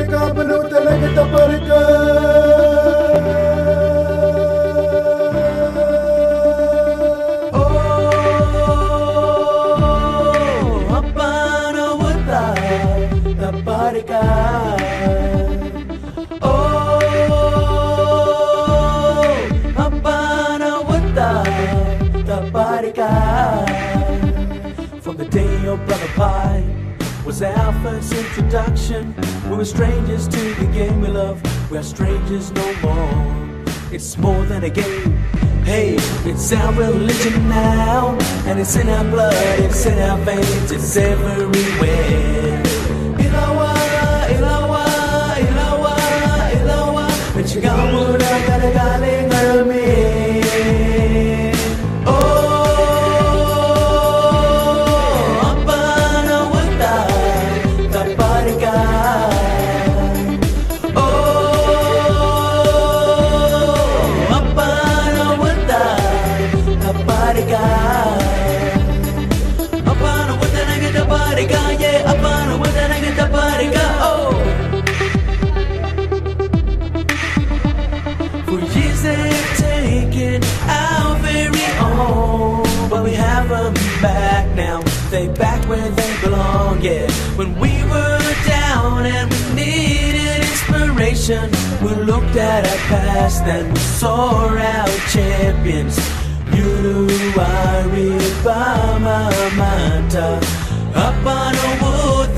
Taparika, Baluta, like Taparika. Oh, Apana Wata, Taparika. Oh, Apana Wata, Taparika. From the day your brother Pi was our first introduction, we were strangers to the game we love. We are strangers no more. It's more than a game. Hey, it's our religion now, and it's in our blood, it's in our veins, it's everywhere. Ilawa, Ilawa, Ilawa, Ilawa, Michigamuna, Garagaling, Arame. For years they've taken our very own, but we have them back now. They back where they belong, yeah. When we were down and we needed inspiration, we looked at our past and we saw our champions. Yuru Ari Bama Manta Apana Wood